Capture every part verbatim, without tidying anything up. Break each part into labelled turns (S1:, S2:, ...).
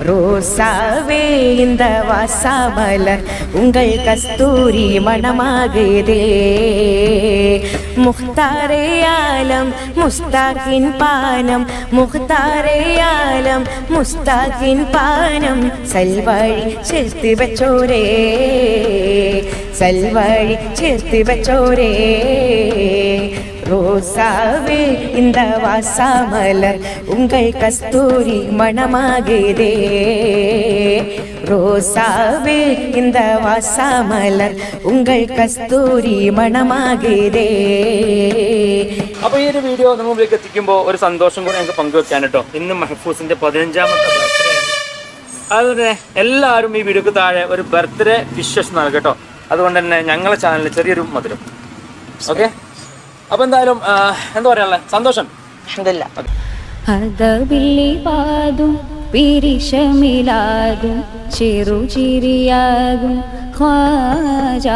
S1: ரோசாவே இந்த வாசாமலர் உங்கள் கஸ்தூரி மணமாகுதே முக்தாரே ஆலம் முஸ்தாகின் பானம் முக்தாரே ஆலம் முஸ்தாகின் பானம் சல்வாழி சேர்த்து வச்சோரே சல்வாழி சேர்த்து வச்சோரே ரோசாவே இந்த வாசாமலர் உங்கள் கஸ்தூரி மணமாகுதே ரோசாவே இந்த വാസാമലർ உங்கள் കസ്തൂരി മണമാകുതേ.
S2: അപ്പോൾ ഈ ഒരു വീഡിയോ നിങ്ങളിലേക്ക് എത്തിക്കുമ്പോൾ ഒരു സന്തോഷം കൂടെ ഞങ്ങൾക്ക് പങ്കുവെക്കാൻ കേട്ടോ. ഇന്ന് മഹഫൂസിന്റെ പതിനഞ്ചാമത്തെ ബർത്ത്ഡേ ആണ്. അതുകൊണ്ട് എല്ലാവരും ഈ വീഡിയോക്ക് താഴെ ഒരു ബർത്ത്ഡേ വിഷസ് നൽകട്ടോ. അതുകൊണ്ട് തന്നെ ഞങ്ങളെ ചാനലിൽ ചെറിയൊരു മധുരം. ഓക്കെ, അപ്പോൾ എന്തായാലും എന്താ പറയാനുള്ള സന്തോഷം.
S3: പിരിശമിലാകും ചെറുചിരിയാകും ഖ്വാജാ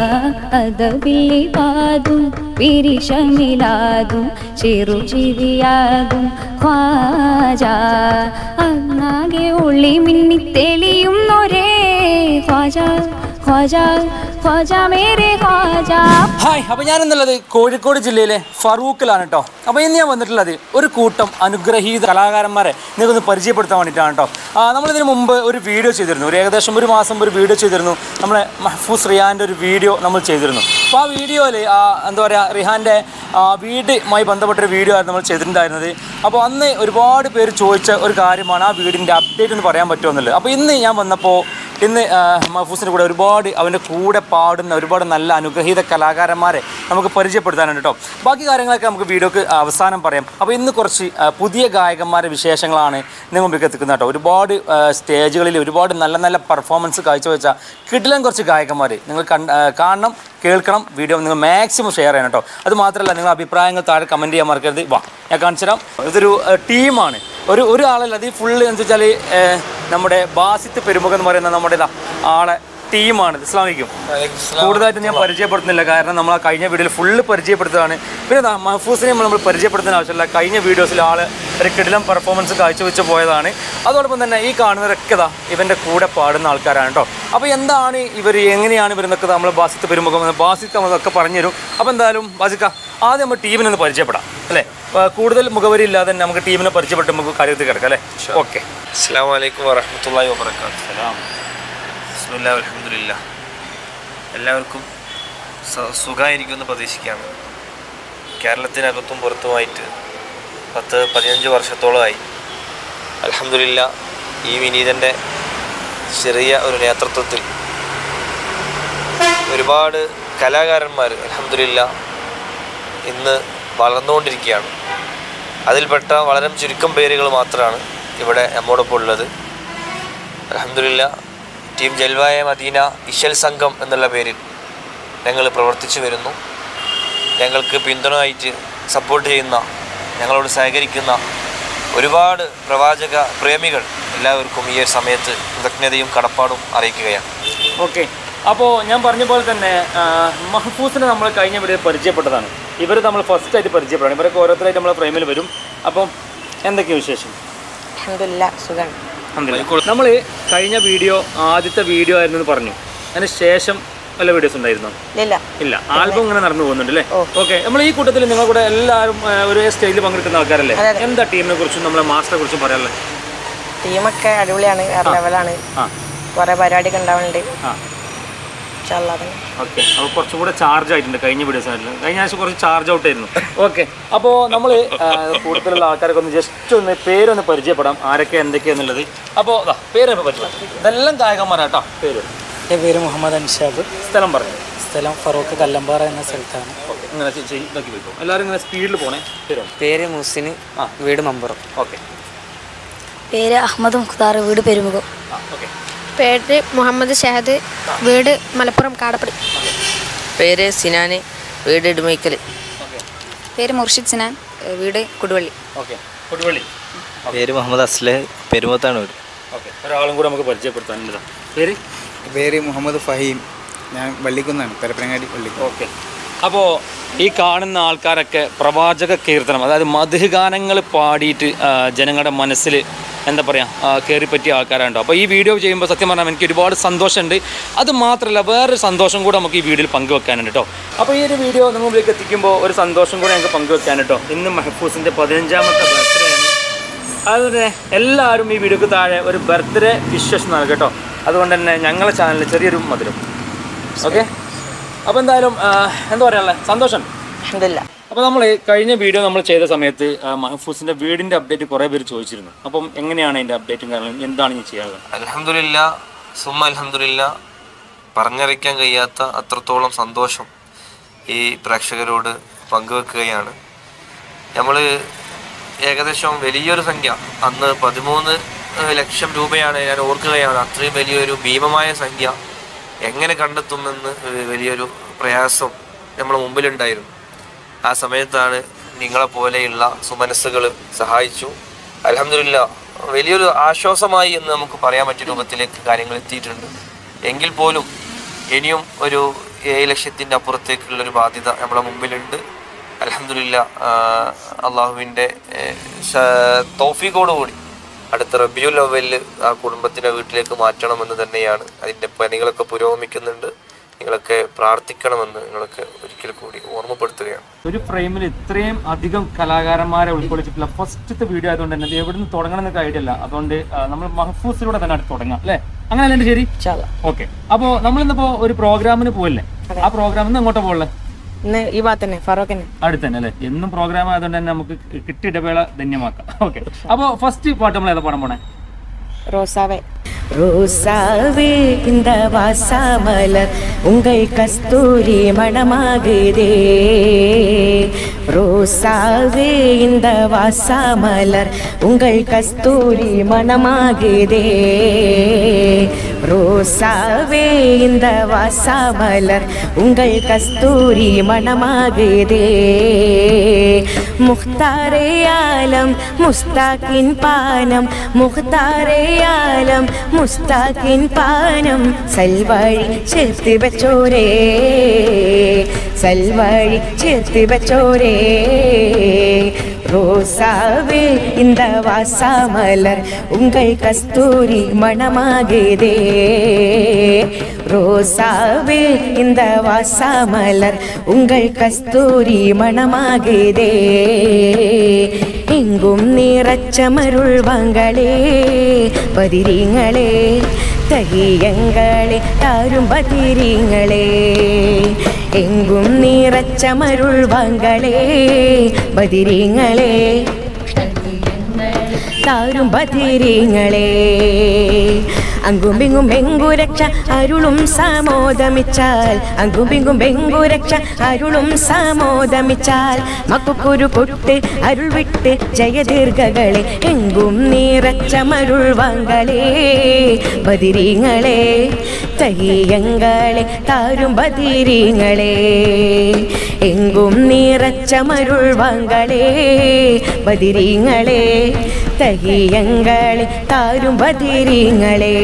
S3: അദബിലിവാകും പിരിശമിലാകും ചെറുചിരിയാകും ഖ്വാജാ അങ്ങാകെ ഉള്ളി മിന്നി തെളിയുന്നൊരേ ഖ്വാജാ ഖ്വാജാ ഖ്വാജാ മേരെ ഖ്വാജാ.
S2: ഹായ്, അപ്പോൾ ഞാനെന്നുള്ളത് കോഴിക്കോട് ജില്ലയിലെ ഫറൂഖിലാണ് കേട്ടോ. അപ്പോൾ ഇന്ന് ഞാൻ വന്നിട്ടുള്ളത് ഒരു കൂട്ടം അനുഗ്രഹീത കലാകാരന്മാരെ നിങ്ങൾക്കൊന്ന് പരിചയപ്പെടുത്താൻ വേണ്ടിയിട്ടാണ് കേട്ടോ. നമ്മളിതിന് മുമ്പ് ഒരു വീഡിയോ ചെയ്തിരുന്നു, ഒരു ഏകദേശം ഒരു മാസം ഒരു വീഡിയോ ചെയ്തിരുന്നു. നമ്മളെ മഹഫൂസ് റിയാൻ്റെ ഒരു വീഡിയോ നമ്മൾ ചെയ്തിരുന്നു. അപ്പോൾ ആ വീഡിയോയിൽ എന്താ പറയുക, റിഹാൻ്റെ വീടുമായി ബന്ധപ്പെട്ടൊരു വീഡിയോ ആയിരുന്നു നമ്മൾ ചെയ്തിട്ടുണ്ടായിരുന്നത്. അപ്പോൾ അന്ന് ഒരുപാട് പേര് ചോദിച്ച ഒരു കാര്യമാണ് ആ വീടിൻ്റെ അപ്ഡേറ്റ് എന്ന് പറയാൻ പറ്റുമെന്നുള്ളത്. അപ്പോൾ ഇന്ന് ഞാൻ വന്നപ്പോൾ ഇന്ന് മഹഫൂസിൻ്റെ കൂടെ ഒരുപാട് അവൻ്റെ കൂടെ പാടുന്ന ഒരുപാട് നല്ല അനുഗ്രഹീത കലാകാരന്മാരെ നമുക്ക് പരിചയപ്പെടുത്താനുണ്ട് കേട്ടോ. ബാക്കി കാര്യങ്ങളൊക്കെ നമുക്ക് വീഡിയോക്ക് അവസാനം പറയാം. അപ്പോൾ ഇന്ന് കുറച്ച് പുതിയ ഗായകന്മാരുടെ വിശേഷങ്ങളാണ് നിങ്ങൾ മുമ്പിലേക്ക് എത്തിക്കുന്നത് കേട്ടോ. ഒരുപാട് സ്റ്റേജുകളിൽ ഒരുപാട് നല്ല നല്ല പെർഫോമൻസ് കാഴ്ചവെച്ച കിടിലൻ കുറച്ച് ഗായകന്മാർ നിങ്ങൾ കാണണം, കേൾക്കണം. വീഡിയോ നിങ്ങൾ മാക്സിമം ഷെയർ ചെയ്യണം കേട്ടോ. അത് മാത്രമല്ല, നിങ്ങൾ അഭിപ്രായങ്ങൾ താഴെ കമൻറ്റ് ചെയ്യാൻ മറക്കരുത്. വാ, ഞാൻ കാണിച്ചു തരാം. ഇതൊരു ടീമാണ്, ഒരു ഒരു ആളല്ല, അത് ഫുള്ള് എന്ന് വെച്ചാൽ നമ്മുടെ ബാസിത്ത് പെരുമുഖം എന്ന് പറയുന്ന നമ്മുടെ ആളെ ടീമാണ്. ഇസ്ലാമിക്കും കൂടുതലായിട്ട് ഞാൻ പരിചയപ്പെടുത്തുന്നില്ല, കാരണം നമ്മൾ ആ കഴിഞ്ഞ വീഡിയോയിൽ ഫുള്ള് പരിചയപ്പെടുത്തുകയാണ്. പിന്നെ മഹഫൂസിനെ നമ്മൾ പരിചയപ്പെടുത്തുന്ന ആവശ്യമില്ല. കഴിഞ്ഞ വീഡിയോസിൽ ആൾ ഒരു കിടിലം പെർഫോമൻസ് കാഴ്ചവെച്ച് പോയതാണ്. അതോടൊപ്പം തന്നെ ഈ കാണുന്നവരൊക്കെ ഇതാ ഇവൻ്റെ കൂടെ പാടുന്ന ആൾക്കാരാണ് കേട്ടോ. അപ്പോൾ എന്താണ് ഇവർ, എങ്ങനെയാണ് ഇവരെന്നൊക്കെ നമ്മൾ ബാസിത്ത് പെരുമുഖം ബാസിത്ത് നമ്മളൊക്കെ പറഞ്ഞുതരും. അപ്പോൾ എന്തായാലും ബാസിക്ക, ആദ്യം നമ്മൾ ടീമിനെ ഒന്ന് പരിചയപ്പെടാം അല്ലേ. കൂടുതൽ മുഖവരി ഇല്ലാതെ തന്നെ നമുക്ക് ടീമിനെ പരിചയപ്പെട്ട് നമുക്ക് കാര്യത്തിൽ കിടക്കാം അല്ലേ. ഓക്കെ.
S4: അസ്സലാമു അലൈക്കും വറഹ്മത്തുള്ളാഹി വബറകാതുഹു. ബിസ്മില്ലാഹി അൽഹംദുലില്ലാ. എല്ലാവർക്കും സുഖമായിരിക്കുമെന്ന് പ്രതീക്ഷിക്കുകയാണ്. കേരളത്തിനകത്തും പുറത്തുമായിട്ട് പത്ത് പതിനഞ്ച് വർഷത്തോളമായി അൽഹംദുലില്ലാ ഈ വിനീതൻ്റെ ചെറിയ ഒരു നേതൃത്വത്തിൽ ഒരുപാട് കലാകാരന്മാർ അൽഹംദുലില്ലാ ഇന്ന് വളർന്നുകൊണ്ടിരിക്കുകയാണ്. അതിൽപ്പെട്ട വളരെ ചുരുക്കം പേരുകൾ മാത്രമാണ് ഇവിടെ നമ്മോടൊപ്പം ഉള്ളത്. അൽഹംദുലില്ലാ ടീം ജൽവായ മദീന ഇശൽ സംഘം എന്നുള്ള പേരിൽ ഞങ്ങൾ പ്രവർത്തിച്ചു വരുന്നു. ഞങ്ങൾക്ക് പിന്തുണയായിട്ട് സപ്പോർട്ട് ചെയ്യുന്ന, ഞങ്ങളോട് സഹകരിക്കുന്ന ഒരുപാട് പ്രവാചക പ്രേമികൾ എല്ലാവർക്കും ഈ ഒരു സമയത്ത് കൃതജ്ഞതയും കടപ്പാടും അറിയിക്കുകയാണ്.
S2: ഓക്കെ, അപ്പോൾ ഞാൻ പറഞ്ഞ പോലെ തന്നെ മഹഫൂസിനെ നമ്മൾ കഴിഞ്ഞ വീഡിയോ പരിചയപ്പെട്ടതാണ്. ഇവർ നമ്മൾ ഫസ്റ്റ് ആയിട്ട് പരിചയപ്പെടണം. ഇവരൊക്കെ ഓരോരുത്തരായിട്ട് നമ്മളെ ഫ്രെയിമിൽ വരും. അപ്പം എന്തൊക്കെയാണ് വിശേഷം?
S1: അൽഹംദുലില്ലാ, സുഖം.
S2: നമ്മൾ കഴിഞ്ഞ വീഡിയോ ആദ്യത്തെ വീഡിയോ ആയിരുന്നു പറഞ്ഞു. അതിന് ശേഷം വല്ല വീഡിയോസ് ഉണ്ടായിരുന്നോ?
S1: ഇല്ല
S2: ഇല്ല ആൽബം ഇങ്ങനെ നടന്നു പോകുന്നുണ്ട് അല്ലേ. ഓക്കെ, നമ്മൾ ഈ കൂട്ടത്തിൽ നിങ്ങൾ കൂടെ എല്ലാവരും ഒരേ സ്റ്റേജിൽ പങ്കെടുക്കുന്ന ആൾക്കാരല്ലേ. എന്താ ടീമിനെ കുറിച്ചും നമ്മളെ മാസ്റ്ററെ കുറിച്ചും പറയാനുള്ളത്?
S1: ടീമൊക്കെ അടിപൊളിയാണ്, ലെവലാണ്. കുറെ പരിപാടിയൊക്കെ ഉണ്ടാവുന്നുണ്ട്.
S2: ഓക്കെ, അപ്പോൾ കുറച്ചും കൂടെ ചാർജ് ആയിട്ടുണ്ട് കഴിഞ്ഞ വീഡിയോസ് ആയിരുന്നു. കഴിഞ്ഞ ആഴ്ച കുറച്ച് ചാർജ് ഔട്ട് ആയിരുന്നു. ഓക്കെ, അപ്പോൾ നമ്മൾ കൂടുതലുള്ള ആൾക്കാരൊക്കെ ഒന്ന് ജസ്റ്റ് ഒന്ന് പേരൊന്ന് പരിചയപ്പെടാം, ആരൊക്കെ എന്തൊക്കെയാന്നുള്ളത്. അപ്പോൾ അതാ പേരൊക്കെ പരിചയപ്പെടാം. ഇതെല്ലാം ഗായകന്മാരാട്ടോ. പേര്?
S5: എൻ്റെ പേര് മുഹമ്മദ് അൻഷാബ്.
S2: സ്ഥലം പറഞ്ഞു?
S5: സ്ഥലം ഫറൂഖ് കല്ലമ്പാറ എന്ന സ്ഥലത്താണ്.
S2: ഓക്കെ, ഇങ്ങനെ ഇതാക്കി പോയിക്കോ. എല്ലാവരും ഇങ്ങനെ സ്പീഡിൽ പോണേ. പേരോ?
S5: പേര് മുഹ്സിന്, വീട് മമ്പുറം.
S2: ഓക്കെ.
S3: പേര് അഹമ്മദ് മുഖ്താർ, വീട് പെരുമുഖം.
S2: ഓക്കെ.
S6: പേര് മുഹമ്മദ് ഷഹദ്, വീട് മലപ്പുറം കാടപ്പടി.
S7: പേര് സിനാന്, വീട് ഇടുമൈക്കൽ.
S3: പേര് മുർഷിദ് സിനാൻ, വീട് കൊടുവള്ളി.
S2: ഓക്കെ, കൊടുവള്ളി.
S4: പേര് മുഹമ്മദ് അസ്ലഹ്, പെരുമത്താണ് വീട്.
S2: ഓക്കെ, ഒരാളും കൂടെ നമുക്ക് പരിചയപ്പെടുത്താനുള്ളതാ. പേര്?
S5: പേര് മുഹമ്മദ് ഫഹീം, ഞാൻ വള്ളിക്കുന്നാണ്, പരപ്പനങ്ങാടി വള്ളിക്കുന്ന്.
S2: ഓക്കെ, അപ്പോൾ ഈ കാണുന്ന ആൾക്കാരൊക്കെ പ്രവാചക കീർത്തനം, അതായത് മദ്ഹ് ഗാനങ്ങൾ പാടിയിട്ട് ജനങ്ങളുടെ മനസ്സിൽ എന്താ പറയുക കയറിപ്പറ്റിയ ആൾക്കാരുണ്ടോ. അപ്പോൾ ഈ വീഡിയോ ചെയ്യുമ്പോൾ സത്യം പറഞ്ഞാൽ എനിക്ക് ഒരുപാട് സന്തോഷമുണ്ട്. അത് മാത്രമല്ല വേറൊരു സന്തോഷം കൂടെ നമുക്ക് ഈ വീഡിയോയിൽ പങ്കുവെക്കാനുണ്ട് കേട്ടോ. അപ്പോൾ ഈ ഒരു വീഡിയോ നിങ്ങളിലേക്ക് എത്തിക്കുമ്പോൾ ഒരു സന്തോഷം കൂടെ ഞങ്ങൾക്ക് പങ്കുവെക്കാൻ കേട്ടോ. ഇന്ന് മെഹഫൂസിൻ്റെ പതിനഞ്ചാമത്തെ ബർത്ത്ഡേ ആണ്. അതുകൊണ്ട് തന്നെ എല്ലാവരും ഈ വീഡിയോക്ക് താഴെ ഒരു ബർത്ത്ഡേ വിഷസ് നൽകും കേട്ടോ. അതുകൊണ്ട് തന്നെ ഞങ്ങളുടെ ചാനലിൽ ചെറിയൊരു മധുരം. ഓക്കെ, അപ്പോൾ എന്തായാലും എന്താ പറയാനുള്ളത്, സന്തോഷം.
S1: അൽഹംദുലില്ലാ.
S2: അപ്പോൾ നമ്മൾ കഴിഞ്ഞ വീഡിയോ നമ്മൾ ചെയ്ത സമയത്ത് മഹഫൂസിൻ്റെ വീടിൻ്റെ അപ്ഡേറ്റ് കുറേ പേര് ചോദിച്ചിരുന്നു. അപ്പം എങ്ങനെയാണ് അതിൻ്റെ അപ്ഡേറ്റും കാരണം എന്താണ് ഈ ചെയ്യാറ്?
S4: അൽഹംദുലില്ലാ സുമ്മ അൽഹംദുലില്ലാ, പറഞ്ഞറിയിക്കാൻ കഴിയാത്ത അത്രത്തോളം സന്തോഷം ഈ പ്രേക്ഷകരോട് പങ്കുവെക്കുകയാണ്. നമ്മൾ ഏകദേശം വലിയൊരു സംഖ്യ, അന്ന് പതിമൂന്ന് ലക്ഷം രൂപയാണ് ഞാൻ ഓർക്കുകയാണ്. അത്രയും വലിയൊരു ഭീമമായ സംഖ്യ എങ്ങനെ കണ്ടെത്തുമെന്ന് വലിയൊരു പ്രയാസം നമ്മളെ മുമ്പിലുണ്ടായിരുന്നു. ആ സമയത്താണ് നിങ്ങളെപ്പോലെയുള്ള സുമനസ്സുകൾ സഹായിച്ചു. അൽഹംദുലില്ലാ വലിയൊരു ആശ്വാസമായി എന്ന് നമുക്ക് പറയാൻ പറ്റിയ രൂപത്തിലേക്ക് കാര്യങ്ങൾ എത്തിയിട്ടുണ്ട്. എങ്കിൽ പോലും ഇനിയും ഒരു ഏഴ് ലക്ഷത്തിൻ്റെ അപ്പുറത്തേക്കുള്ളൊരു ബാധ്യത നമ്മളെ മുമ്പിലുണ്ട്. അൽഹംദുലില്ലാ അള്ളാഹുവിൻ്റെ തൗഫീഖോടുകൂടി അടുത്ത റബിയുൽ അവ്വലിൽ ആ കുടുംബത്തിനെ വീട്ടിലേക്ക് മാറ്റണമെന്ന് തന്നെയാണ്. അതിൻ്റെ പണികളൊക്കെ പുരോഗമിക്കുന്നുണ്ട്. നിങ്ങളൊക്കെ പ്രാർത്ഥിക്കണമെന്ന് നിങ്ങളൊക്കെ ഒരിക്കൽ കൂടി ഓർമ്മപ്പെടുത്തുകയാണ്.
S2: ഒരു ഫ്രെയിമിൽ ഇത്രയും അധികം കലാകാരന്മാരെ ഉൾക്കൊള്ളിച്ചിട്ടുള്ള ഫസ്റ്റത്തെ വീഡിയോ ആയതുകൊണ്ട് തന്നെ എവിടെ നിന്ന് തുടങ്ങണം എന്നൊക്കെ ഐഡിയ അല്ല. അതുകൊണ്ട് നമ്മൾ മഹഫൂസിലൂടെ തന്നെ അടുത്ത് തുടങ്ങാം അല്ലേ? അങ്ങനെ അല്ലേ ശരി? ഓക്കെ. അപ്പോൾ നമ്മളിന്നിപ്പോൾ ഒരു പ്രോഗ്രാമിന് പോയല്ലേ? ആ പ്രോഗ്രാമിൽ എങ്ങോട്ടാ പോകല്ലേ?
S1: ഇന്ന് ഈ ഭാഗത്ത് തന്നെ ഫറൂഖിന്
S2: അടുത്ത് തന്നെ അല്ലേ? എന്നും പ്രോഗ്രാം ആയതുകൊണ്ട് തന്നെ നമുക്ക് കിട്ടിയ ഇടവേള ധന്യമാക്കാം. ഓക്കെ, അപ്പോൾ ഫസ്റ്റ് പാട്ട് നമ്മൾ ഏതാ പാടാൻ പോണേ?
S1: റോസാവേ.
S8: ரோசாவே இந்த வாசாமலர் உங்கள் கஸ்தூரி மணமாகுதே. ரோசாவே இந்த வாசாமலர் உங்கள் கஸ்தூரி மணமாகுதே. ரோசாவே இந்த வாசாமலர் உங்கள் கஸ்தூரி மணமாகுதே. முக்தாரே ஆலம் முஸ்தாக்கின் பானம், முக்தாரே ആലം മുസ്താഖിൻ പാനം സൽവഴി ചേർത്ത് വെച്ചോരേ, സൽവഴി ചേർത്ത് വെച്ചോരേ. ரோசாவே இந்த வாசாமலர் உங்கள் கஸ்தூரி மணமாகுதே. ரோசாவே இந்த வாசாமலர் உங்கள் கஸ்தூரி மணமாகுதே. எங்கும் നിറച്ചമരുൾവങ്ങളേ ബദിരീങ്ങളെ, തഹിയങ്ങളെ താരും ബദിരീങ്ങളെ. എങ്കും നിറച്ചമരുൾവങ്ങളേ ബദിരീങ്ങളെ, താരും ബദിരീങ്ങളെ. അങ്കുംപിങ്കും ബെങ്കുരക്ഷ അരുളും സാമോദമിച്ചാൽ, അങ്കുംപിങ്കും ബെങ്കുരക്ഷ അരുളും സാമോദമിച്ചാൽ. മക്കുക്കുരു കൊട്ട് അരുൾ വിട്ട് ജയദീർഘകളെ, എങ്കും നിറച്ചമരുൾവങ്ങളേ ബദിരീങ്ങളെ, തഹിയങ്ങളെ താരും ബദിരീങ്ങളെ. എങ്കും നിറച്ചമരുൾവങ്ങളേ ബദിരീങ്ങളെ, തഹിയങ്ങളെ താരും ബദിരീങ്ങളെ.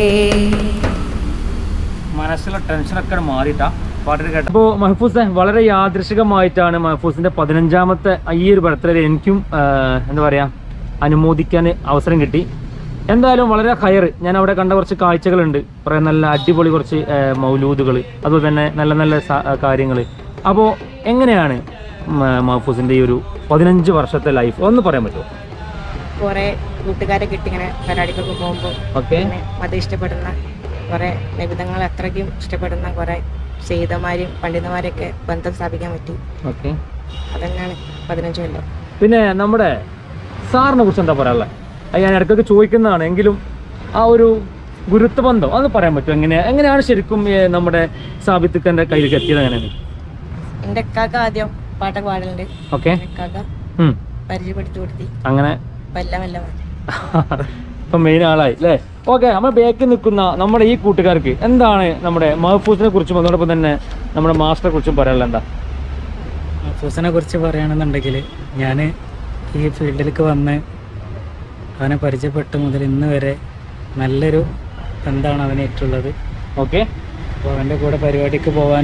S2: മനസ്സിലെ ടെൻഷനൊക്കെ മാറിയിട്ടാ പാട്ടിന് കേട്ടത്. അപ്പോൾ മഹഫൂസ് വളരെ യാദൃശികമായിട്ടാണ് മഹഫൂസിന്റെ പതിനഞ്ചാമത്തെ ഈ ഒരു ബർത്ത്ഡേ എനിക്കും എന്താ പറയാ അനുമോദിക്കാൻ അവസരം കിട്ടി. എന്തായാലും വളരെ ഹയർ. ഞാൻ അവിടെ കണ്ട കുറച്ച് കാഴ്ചകളുണ്ട്, കുറേ നല്ല അടിപൊളി കുറച്ച് മൗലൂദുകൾ, അതുപോലെ തന്നെ നല്ല നല്ല കാര്യങ്ങൾ. അപ്പോൾ എങ്ങനെയാണ് മഹഫൂസിന്റെ ഈ ഒരു പതിനഞ്ച് വർഷത്തെ ലൈഫ് ഒന്ന് പറയാൻ പറ്റുമോ?
S1: കുറെ കൂട്ടുകാരെ കിട്ടി ഇങ്ങനെ പരിപാടിക്കൊക്കെ പോകുമ്പോൾ.
S2: ഓക്കെ,
S1: അത് ഇഷ്ടപ്പെടുന്ന കുറെ നിബിധങ്ങൾ അത്രയ്ക്കും ഇഷ്ടപ്പെടുന്ന കുറെ സയ്യിദന്മാരും പണ്ഡിതന്മാരെയൊക്കെ ബന്ധം സ്ഥാപിക്കാൻ പറ്റി.
S2: ഓക്കെ,
S1: അതന്നെയാണ് പതിനഞ്ച് കൊല്ലം.
S2: പിന്നെ നമ്മുടെ സാറിനെ കുറിച്ച് എന്താ പറയാനുള്ളത്? ഞാൻ ഇടയ്ക്കൊക്കെ ചോദിക്കുന്നതാണ്, എങ്കിലും ആ ഒരു ഗുരുത്വ ബന്ധം അത് പറയാൻ പറ്റും? എങ്ങനെയാ എങ്ങനെയാണ് ശരിക്കും നമ്മുടെ സാബിത്തിക്കൻ്റെ കയ്യിലേക്ക് എത്തിയത്? എങ്ങനെയാണ്?
S1: എൻ്റെ അക്കാക്ക ആദ്യം പാട്ടൊക്കെ പാടലുണ്ട്.
S2: ഓക്കെ,
S1: അക്കാക്ക പരിചയപ്പെടുത്തി കൊടുത്തി,
S2: അങ്ങനെ
S1: എല്ലാം എല്ലാം
S2: ഇപ്പൊ മെയിൻ ആളായി അല്ലേ? ഓക്കെ, നമ്മൾ ബാക്കിൽ നിൽക്കുന്ന നമ്മുടെ ഈ കൂട്ടുകാർക്ക് എന്താണ് നമ്മുടെ മഹഫൂസിനെ കുറിച്ചും അതോടൊപ്പം തന്നെ നമ്മുടെ മാസ്റ്ററെ കുറിച്ചും പറയാനുള്ള എന്താ?
S5: മഹഫൂസിനെ കുറിച്ച് പറയുകയാണെന്നുണ്ടെങ്കിൽ ഞാൻ ഈ ഫീൽഡിലേക്ക് വന്ന് അവനെ പരിചയപ്പെട്ട മുതൽ ഇന്ന് വരെ നല്ലൊരു ബന്ധമാണ് അവനായിട്ടുള്ളത്.
S2: ഓക്കെ,
S5: അപ്പോൾ അവൻ്റെ കൂടെ പരിപാടിക്ക് പോകാനും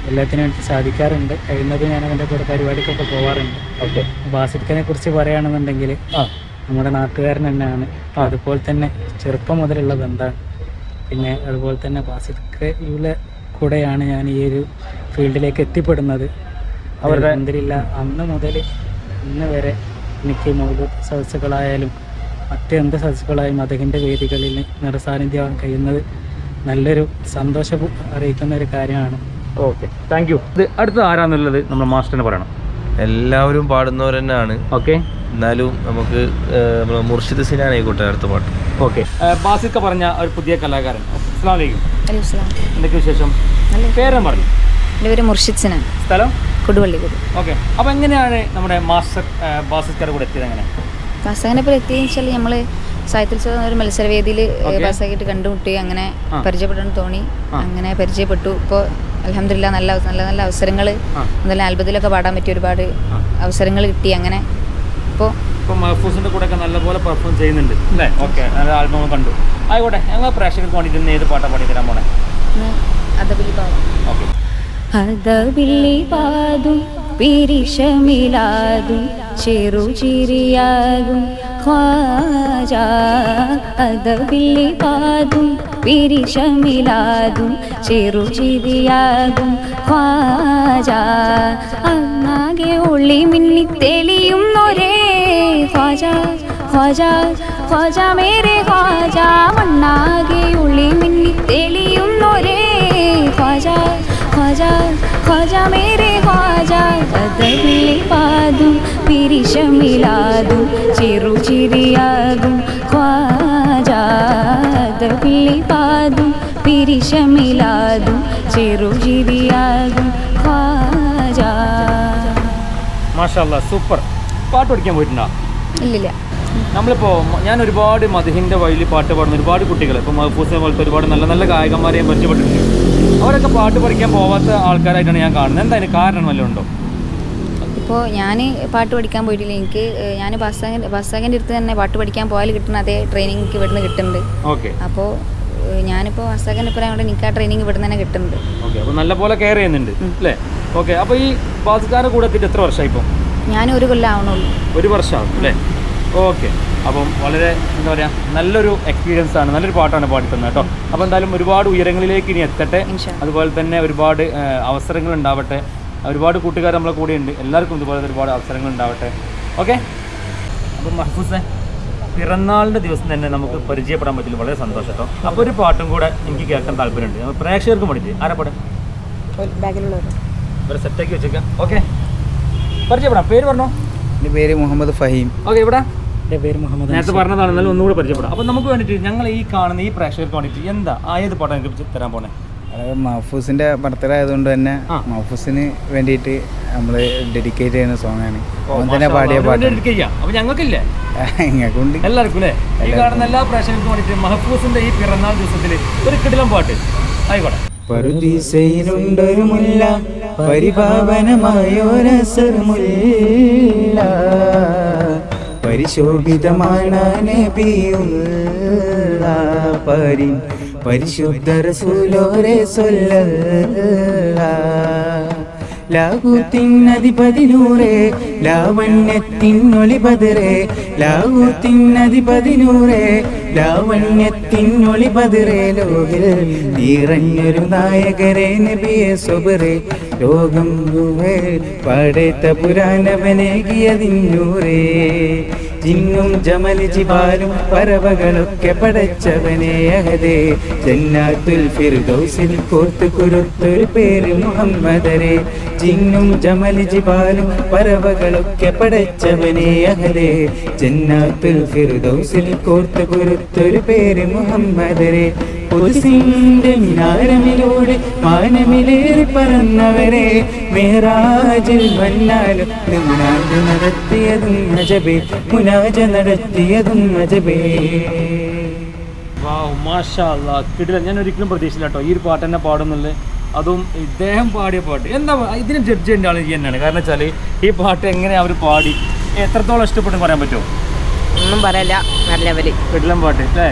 S5: എല്ലാത്തിനും എനിക്ക് സാധിക്കാറുണ്ട്. കഴിയുന്നത് ഞാൻ അവൻ്റെ കൂടെ പരിപാടിക്കൊക്കെ പോകാറുണ്ട്.
S2: ഓക്കെ.
S5: ബാസിഖിനെ കുറിച്ച് പറയുകയാണെന്നുണ്ടെങ്കിൽ
S2: ആ
S5: നമ്മുടെ നാട്ടുകാരൻ തന്നെയാണ്. അതുപോലെ തന്നെ ചെറുപ്പം മുതലുള്ള ബന്ധമാണ്. പിന്നെ അതുപോലെ തന്നെ ബാസിഖിലെ കൂടെയാണ് ഞാൻ ഈ ഒരു ഫീൽഡിലേക്ക് എത്തിപ്പെടുന്നത്. അവരുടെ അൽഹംദുലില്ലാ അന്ന് മുതൽ ഇന്ന് വരെ എനിക്ക് മൗലൂദ് സദസ്സുകളായാലും മറ്റെന്ത് സദസ്സുകളായും അദ്ദേഹത്തിൻ്റെ വേദികളിൽ നിറസാന്നിധ്യമാകാൻ കഴിയുന്നത് നല്ലൊരു സന്തോഷം അറിയിക്കുന്ന ഒരു കാര്യമാണ്.
S2: Okay, thank you. ഇത് അടുത്ത ആരാന്നുള്ളത് നമ്മൾ മാസ്റ്ററിന് പറയണം.
S4: എല്ലാവരും പാടുന്നവർ തന്നെയാണ്.
S2: ഓക്കെ,
S4: എന്നാലും നമുക്ക് നമ്മളെ മുർഷിദ് സിനാൻ ആയിക്കോട്ടെ അടുത്ത പാട്ട്.
S2: ഓക്കെ. ബാസിക്ക പറഞ്ഞ ഒരു പുതിയ കലാകാരൻ. അസ്സലാമു അലൈക്കും.
S3: അലൈക്കും സ്ലാം.
S2: എന്തൊക്കെ വിശേഷം? പേരും പറഞ്ഞു.
S3: എൻ്റെ പേര് മുർഷിദ് സിനാൻ,
S2: സ്ഥലം
S3: കൊടുവള്ളി. കൊടു
S2: ഓക്കെ. അപ്പോൾ എങ്ങനെയാണ് നമ്മുടെ മാസ്റ്റർ ബാസിക്കയുടെ കൂടെ എത്തിയത്? എങ്ങനെ
S3: ബാസാഖിനെ പോലെ എത്തിയെന്ന് വെച്ചാൽ നമ്മൾ സാഹിത്യോത്സവം ഒരു മത്സരവേദിയിൽ ബാസാഖിയിട്ട് കണ്ടുമുട്ടി, അങ്ങനെ പരിചയപ്പെട്ടെന്ന് തോന്നി. അങ്ങനെ പരിചയപ്പെട്ടു. ഇപ്പോൾ അൽഹംദുലില്ലാ നല്ല നല്ല നല്ല അവസരങ്ങൾ, നല്ല ആൽബത്തിലൊക്കെ പാടാൻ പറ്റിയ ഒരുപാട് അവസരങ്ങൾ കിട്ടി. അങ്ങനെ ഇപ്പോൾ
S2: ഇപ്പോൾ മഹഫൂസിൻ്റെ കൂടെ ഒക്കെ നല്ലപോലെ പെർഫോം ചെയ്യുന്നുണ്ട് അല്ലേ? ഓക്കെ, നല്ല ആൽബം കണ്ടു. ആയിക്കോട്ടെ, ഞങ്ങൾ പ്രേക്ഷകർക്ക് വേണ്ടിയിട്ട് ഏത് പാട്ടാണ് പാടി തരാൻ പോണേ?
S3: അതബിലി പാടും.
S2: ഓക്കെ.
S9: അതബിലി പാടും പിരിശമിലാതും ചെറുചിരിയാകും ഖ്വാജാ. അതബിലി പാടും പിരിശമിലാതും ചെറുചിരിയാകും ഖ്വാജാ. അങ്ങാകെ ഒളി മിന്നി തെളിയുന്നൊരേ ഖ്വാജാ ഖ്വാജാ ഖ്വാജാ മേരെ ഖ്വാജാ. മണ്ണാകെ ഒളി മിന്നി തെളിയുന്നൊരേ ഖ്വാജാ ഖ്വാജാ ഖ്വാജാ മേരെ ഖ്വാജാ. അതബിലി പാടും പിരിശമിലാതും ചെറുചിരിയാകും ഖ്വാജാ. അതബിലി പാടും പിരിശമിലാതും ചെറുചിരിയാകും ഖ്വാജാ.
S2: മാഷാ അല്ലാ, സൂപ്പർ. പാട്ട് പഠിക്കാൻ പോയിട്ടുണ്ടോ?
S3: ഇല്ലില്ല.
S2: നമ്മളിപ്പോൾ ഞാൻ ഒരുപാട് മദ്ഹിൻ്റെ വഴിയിൽ പാട്ട് പാടുന്ന ഒരുപാട് കുട്ടികൾ, ഇപ്പോൾ മഹഫൂസിനെ പോലത്തെ ഒരുപാട് നല്ല നല്ല ഗായകന്മാരെയും പരിചയപ്പെട്ടിട്ടുണ്ട്. അവരൊക്കെ പാട്ട് പഠിക്കാൻ പോവാത്ത ആൾക്കാരായിട്ടാണ് ഞാൻ കാണുന്നത്. എന്താ അതിന് കാരണം വല്ലതും ഉണ്ടോ?
S3: ഇപ്പോൾ ഞാൻ പാട്ട് പഠിക്കാൻ പോയിട്ടില്ല. എനിക്ക് ഞാൻ ബാസാഖിൻ്റെ ബാസാഖിൻ്റെ അടുത്ത് തന്നെ പാട്ട് പഠിക്കാൻ പോയാൽ കിട്ടുന്ന അതേ ട്രെയിനിങ് എനിക്ക് ഇവിടുന്ന് കിട്ടുന്നുണ്ട്.
S2: ഓക്കെ.
S3: അപ്പോൾ ഞാനിപ്പോൾ ബാസാഖിൻ്റെ ഒപ്പം കൊണ്ട് എനിക്ക് ആ ട്രെയിനിങ് ഇവിടുന്ന് തന്നെ കിട്ടുന്നുണ്ട്.
S2: ഓക്കെ, അപ്പോൾ നല്ലപോലെ കെയർ ചെയ്യുന്നുണ്ട് അല്ലേ? ഓക്കെ. അപ്പോൾ ഈ ബാസിക്കാരുടെ കൂടെ എത്തിയിട്ട് എത്ര വർഷമായി ഇപ്പോൾ?
S3: ഞാൻ ഒരു കൊല്ലം ആവണുള്ളൂ.
S2: ഒരു വർഷമാകും അല്ലേ? ഓക്കെ. അപ്പം വളരെ എന്താ പറയുക, നല്ലൊരു എക്സ്പീരിയൻസ് ആണ്, നല്ലൊരു പാട്ടാണ് പാടിത്തന്നത് കേട്ടോ. അപ്പോൾ എന്തായാലും ഒരുപാട് ഉയരങ്ങളിലേക്ക് ഇനി എത്തട്ടെ. അതുപോലെ തന്നെ ഒരുപാട് അവസരങ്ങൾ ഉണ്ടാവട്ടെ. ഒരുപാട് കൂട്ടുകാർ നമ്മളെ കൂടെ ഉണ്ട്. എല്ലാവർക്കും ഇതുപോലെ ഒരുപാട് അവസരങ്ങൾ ഉണ്ടാവട്ടെ. ഓക്കെ. അപ്പം മഹഫൂസെ, പിറന്നാളിൻ്റെ ദിവസം തന്നെ നമുക്ക് പരിചയപ്പെടാൻ പറ്റില്ല, വളരെ സന്തോഷം കേട്ടോ. അപ്പോൾ ഒരു പാട്ടും കൂടെ എനിക്ക് കേൾക്കാൻ താല്പര്യമുണ്ട്, പ്രേക്ഷകർക്ക് വേണ്ടിയിട്ട്. ആരാ പാടെ? ഇവരെ സെറ്റാക്കി വെച്ചേക്കാം. ഓക്കെ, പരിചയപ്പെടാം. പേര് പറഞ്ഞോ?
S10: എൻ്റെ പേര് മുഹമ്മദ് ഫഹീം.
S2: ഓക്കെ. ഇവിടെ
S5: എൻ്റെ പേര് മുഹമ്മദ്.
S2: നേരത്തെ പറഞ്ഞതാണ്, എന്നാലും ഒന്നുകൂടെ പരിചയപ്പെടാം. അപ്പോൾ നമുക്ക് വേണ്ടിയിട്ട് ഞങ്ങൾ ഈ കാണുന്ന ഈ പ്രേക്ഷകർക്ക് വേണ്ടിയിട്ട് എന്താ ആയത് പാട്ടാണ് എനിക്ക് തരാൻ പോണേ?
S10: അതായത് മഹഫൂസിൻ്റെ ബർത്ത്ഡേ ആയതുകൊണ്ട് തന്നെ മഹഫൂസിന് വേണ്ടിയിട്ട് നമ്മൾ ഡെഡിക്കേറ്റ് ചെയ്യുന്ന സോങ്ങാണ്. അവൻ തന്നെ പാടിയ പാട്ട്.
S2: അപ്പോൾ ഞങ്ങൾക്കില്ലേ?
S10: ഞങ്ങൾക്കുണ്ട്, എല്ലാവർക്കും
S2: അല്ലേ? ഈ കാണുന്ന എല്ലാ പ്രേക്ഷകർക്കും വേണ്ടിയിട്ട് മഹഫൂസിൻ്റെ ഈ പിറന്നാൾ ദിവസത്തിൽ ഒരു കിടിലം പാട്ട് ആയിക്കോട്ടെ.
S10: പറുദീസയിലുണ്ടൊരു മുല്ല, പരിപാവനമായോരസർമുല്ല, പരിശോഭിതമാണ് നബിയുള്ള പരി പരിശുദ്ധ റസൂലോരെ സ്വല്ലല്ലാഹ്. ലാഹൂത്തിനധിപതി നൂറേ, ലാവണ്യത്തിനൊളി ബദറേ, ലാഹൂത്തിനധിപതി നൂറേ, ലാവണ്യത്തിനൊളി ബദറേ, ലോകിൽ നിറഞ്ഞൊരു നായകരെ നബിയെ സ്വബറേ, ലോകം പടേത്ത പുരാനവനേകിയതിന്നൂറേ, ജിന്നും ജമൽ ജിബാലും പറവകളൊക്കെ പടച്ചവനെ അഹദേ, ജന്നാത്തുൽ ഫിർദൗസിൽ കോർത്തു കുരുത്തൊരു പേര് മുഹമ്മദരെ, ജിന്നും ജമൽ ജിബാലും പറവകളൊക്കെ പടച്ചവനെ അഹദേ, ജന്നാത്തുൽ ഫിർദൗസിൽ കോർത്തു കുരുത്തൊരു പേര് മുഹമ്മദരെ, ഖുദ്സിന്റെ മിനാരമിലൂടെ മാനമിലേറി പറന്നവരെ, മെഹ്റാജിൽ വന്നാലും മുനാജ നടത്തിയതും അജബേ, മുനാജ നടത്തിയതും അജബേ.
S2: വാവ്, മാഷാ അല്ലാ, കിടിലൻ. ഞാൻ ഒരിക്കലും പ്രതീക്ഷിച്ചില്ല കേട്ടോ ഈ ഒരു പാട്ട് തന്നെ പാടുന്നുള്ളത്, അതും ഇദ്ദേഹം പാടിയ പാട്ട്. എന്താ ഇതിന് ജഡ്ജ് ചെയ്യേണ്ട ആൾ തന്നെയാണ്. കാരണം വെച്ചാൽ ഈ പാട്ട് എങ്ങനെ അവർ പാടി എത്രത്തോളം ഇഷ്ടപ്പെട്ടു പറയാൻ പറ്റുമോ?
S1: ഒന്നും പറയല്ല, നല്ല ലെവല്
S2: കിടിലൻ പാട്ട് അല്ലേ?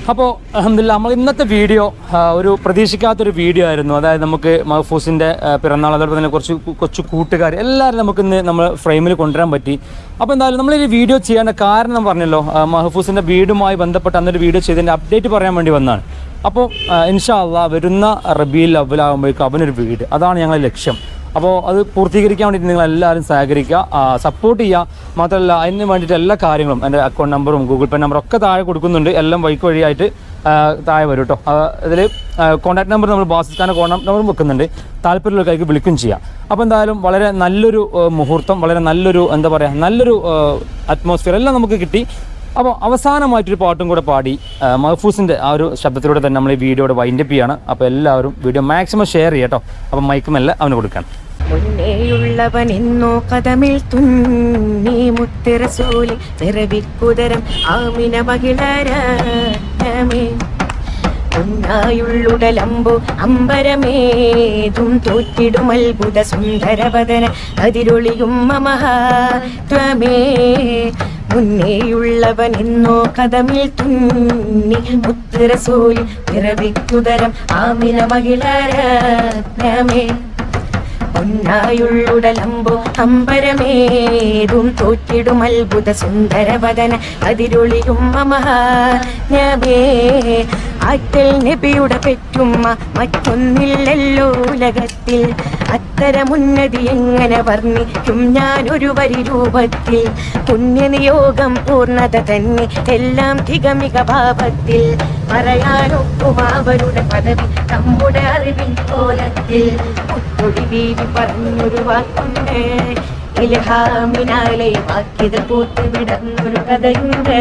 S2: അപ്പോൾ അൽഹംദുലില്ലാ നമ്മൾ ഇന്നത്തെ വീഡിയോ ഒരു പ്രതീക്ഷിക്കാത്തൊരു വീഡിയോ ആയിരുന്നു. അതായത് നമുക്ക് മഹ്ഫൂസിൻ്റെ പിറന്നാൾ, അതുപോലെ തന്നെ കുറച്ച് കൊച്ചു കൂട്ടുകാർ എല്ലാവരും നമുക്കിന്ന് നമ്മൾ ഫ്രെയിമിൽ കൊണ്ടുവരാൻ പറ്റി. അപ്പോൾ എന്തായാലും നമ്മൾ ഈ വീഡിയോ ചെയ്യേണ്ട കാരണം പറഞ്ഞല്ലോ, മഹ്ഫൂസിൻ്റെ വീടുമായി ബന്ധപ്പെട്ട് അന്നൊരു വീഡിയോ ചെയ്തതിൻ്റെ അപ്ഡേറ്റ് പറയാൻ വേണ്ടി വന്നതാണ്. അപ്പോൾ ഇൻഷാ അള്ളാ വരുന്ന റബീഉൽ അവ്വലാകുമ്പോഴേക്കും അവനൊരു വീട്, അതാണ് ഞങ്ങളുടെ ലക്ഷ്യം. അപ്പോൾ അത് പൂർത്തീകരിക്കാൻ വേണ്ടിയിട്ട് നിങ്ങളെല്ലാവരും സഹകരിക്കുക, സപ്പോർട്ട് ചെയ്യുക. മാത്രമല്ല അതിന് വേണ്ടിയിട്ട് എല്ലാ കാര്യങ്ങളും എൻ്റെ അക്കൗണ്ട് നമ്പറും ഗൂഗിൾ പേ നമ്പറും ഒക്കെ താഴെ കൊടുക്കുന്നുണ്ട്. എല്ലാം വഴിക്ക് വഴിയായിട്ട് താഴെ വരും കേട്ടോ. ഇതിൽ കോൺടാക്ട് നമ്പർ നമ്മൾ ബാസിസ്ഖാൻ്റെ കോൺടാക്ട് നമ്പറും വെക്കുന്നുണ്ട്, താല്പര്യമുള്ളവർക്കാർക്ക് വിളിക്കും ചെയ്യാം. അപ്പോൾ എന്തായാലും വളരെ നല്ലൊരു മുഹൂർത്തം, വളരെ നല്ലൊരു എന്താ പറയുക നല്ലൊരു അറ്റ്മോസ്ഫിയർ എല്ലാം നമുക്ക് കിട്ടി. അപ്പോൾ അവസാനമായിട്ടൊരു പാട്ടും കൂടെ പാടി മഹ്ഫൂസിൻ്റെ ആ ഒരു ശബ്ദത്തിലൂടെ തന്നെ നമ്മൾ ഈ വീഡിയോയുടെ വൈൻഡപ്പ് ചെയ്യാണ്. അപ്പോൾ എല്ലാവരും വീഡിയോ മാക്സിമം ഷെയർ ചെയ്യാം കേട്ടോ. അപ്പോൾ മൈക്കുമെല്ലാം അവന് കൊടുക്കാൻ.
S8: മുന്നേയുള്ളവൻ എന്നോ കഥമിൽ തുന്നി മുത്തിറസൂലി പിറവിക്കുതരം ആമിന മഹിളരമേ ഉന്നായുള്ളുടലമ്പു അമ്പരമേതും തോറ്റിടും അത്ഭുത സുന്ദരവദന അതിരൊളിയും മമഹാത്വമേ മുന്നേയുള്ളവൻ എന്നോ കഥമിൽ തുന്നി മുത്തിറസൂലി പിറവിക്കുതരം ആമിന മഹിളരമേ ഉന്നായുള്ളുടലമ്പു അമ്പരമേതും തോറ്റിടും അത്ഭുത സുന്ദരവദന അതിരൊളിയും മമഹാത്മേ ആറ്റൽ നബിയുടെ പെറ്റുമ്മ മറ്റൊന്നില്ലല്ലോ ഉലകത്തിൽ അത്തരമുന്നതി എങ്ങനെ വർണ്ണിക്കും ഞാൻ ഒരു വരി രൂപത്തിൽ പുണ്യനിയോഗം പൂർണ്ണത തന്നെ എല്ലാം തികമിക ഭാവത്തിൽ പറയാനൊക്കും അവരുടെ പദവി നമ്മുടെ അറിവിൻ കോലത്തിൽ മുത്തൊടി ബീവി പറഞ്ഞൊരു വാക്കുണ്ട് ഇൽഹാമിനാലെ വാക്കിത് പൂത്ത് വിടന്നൊരു കഥയുണ്ട്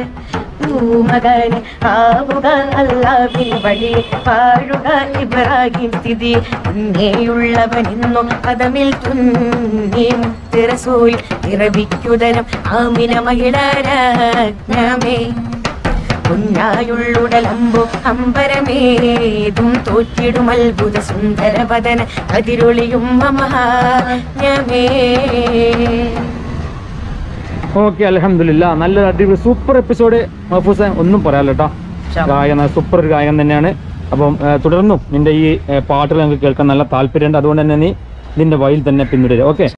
S8: മകന് ആവുക അല്ലാവിൻ വഴി പാഴുക ഇബ്രാഹിം സ്ഥിതി മുന്നേയുള്ളവൻ ഇന്നു പദമിൽ തുന്നി മുത്തിറസൂൽ പിറവിക്കുതരം ആമിന മഹിളരത്നമേ കുഞ്ഞായുള്ളുടലമ്പു അമ്പരമേതും തോറ്റിടും അത്ഭുത സുന്ദരവദന അതിരൊളിയും മമഹാത്മ്യമേ.
S2: ഓക്കെ, അൽഹംദുലില്ലാ നല്ലൊരു അടിപൊളി സൂപ്പർ എപ്പിസോഡ്. മഹ്ഫൂസ ഒന്നും പറയാലോ കേട്ടോ, ഗായകൻ സൂപ്പർ ഒരു ഗായകൻ തന്നെയാണ്. അപ്പം തുടർന്നും നിന്റെ ഈ പാട്ടുകൾ ഞങ്ങൾക്ക് കേൾക്കാൻ നല്ല താല്പര്യമുണ്ട്. അതുകൊണ്ട് തന്നെ നീ നിന്റെ വഴിയിൽ തന്നെ പിന്തുടരുക. ഓക്കെ.